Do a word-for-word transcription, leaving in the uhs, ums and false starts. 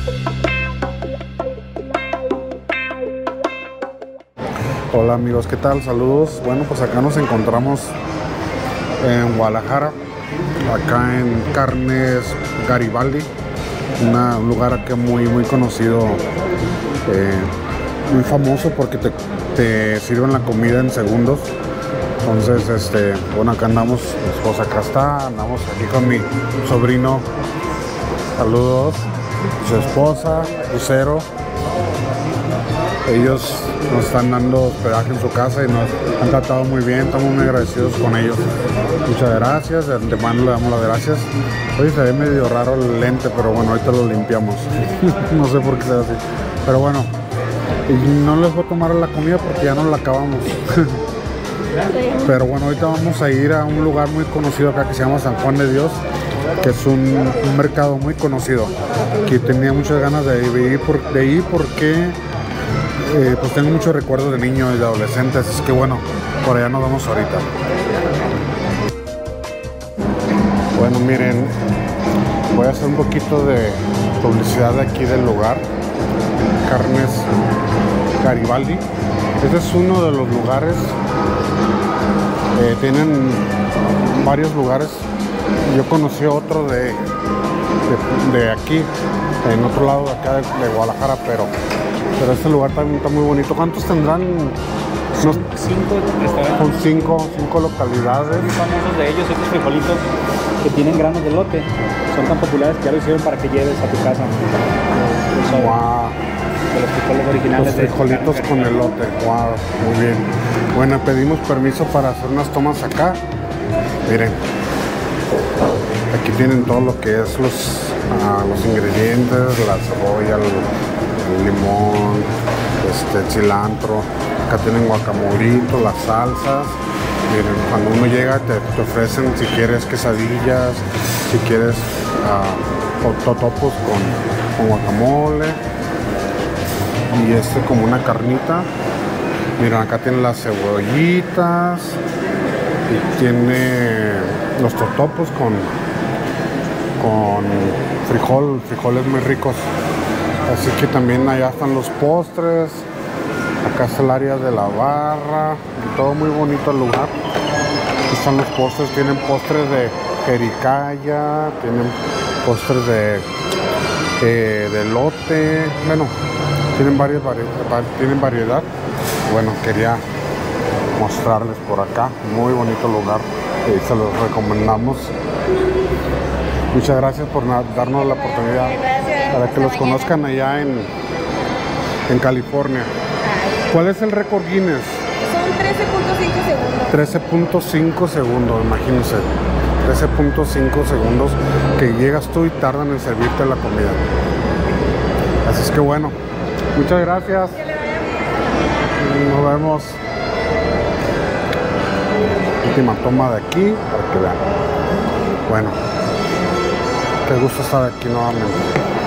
Hola amigos, ¿qué tal? Saludos. Bueno, pues acá nos encontramos en Guadalajara, acá en Carnes Garibaldi, una, un lugar aquí muy muy conocido, eh, muy famoso porque te, te sirven la comida en segundos. Entonces, este, bueno, acá andamos, mi esposa acá está, andamos aquí con mi sobrino, saludos, su esposa, Lucero. Ellos nos están dando hospedaje en su casa y nos han tratado muy bien, estamos muy agradecidos con ellos. Muchas gracias, de antemano le damos las gracias. Hoy se ve medio raro el lente, pero bueno, ahorita lo limpiamos. No sé por qué sea así. Pero bueno, y no les voy a tomar la comida porque ya no la acabamos. Pero bueno, ahorita vamos a ir a un lugar muy conocido acá que se llama San Juan de Dios, que es un, un mercado muy conocido, que tenía muchas ganas de ir, por, de ir porque eh, pues tengo muchos recuerdos de niños y de adolescentes, así que bueno, por allá nos vamos ahorita. Bueno, miren, voy a hacer un poquito de publicidad de aquí del lugar, Carnes Garibaldi. Este es uno de los lugares, eh, tienen varios lugares. Yo conocí otro de, de, de aquí, en otro lado de acá de, de Guadalajara, pero, pero este lugar también está muy bonito. ¿Cuántos tendrán? Son cinco restaurantes. Son cinco, cinco localidades. Muy famosos de ellos, estos frijolitos que tienen granos de elote. Son tan populares que ya lo hicieron para que lleves a tu casa. Wow. De los frijoles originales. Los frijolitos con elote. Wow, muy bien. Bueno, pedimos permiso para hacer unas tomas acá. Miren. Aquí tienen todo lo que es los, uh, los ingredientes, la cebolla, el, el limón, este, cilantro. Acá tienen guacamolito, las salsas. Miren, cuando uno llega te, te ofrecen si quieres quesadillas, si quieres uh, totopos con, con guacamole. Y este como una carnita. Miren, acá tienen las cebollitas. Y tiene los totopos con, con frijol, frijoles muy ricos. Así que también allá están los postres. Acá está el área de la barra. Todo muy bonito el lugar. Aquí están los postres. Tienen postres de jericaya. Tienen postres de, eh, de elote. Bueno, tienen, varias, vari tienen variedad. Bueno, quería mostrarles por acá, muy bonito lugar, eh, se los recomendamos. Muchas gracias por darnos la oportunidad para que los conozcan allá en, en California. ¿Cuál es el récord Guinness? Son trece punto cinco segundos. trece punto cinco segundos, imagínense. trece punto cinco segundos que llegas tú y tardan en servirte la comida. Así es que bueno, muchas gracias. Nos vemos. Última toma de aquí para que vean. Bueno, qué gusto estar aquí nuevamente.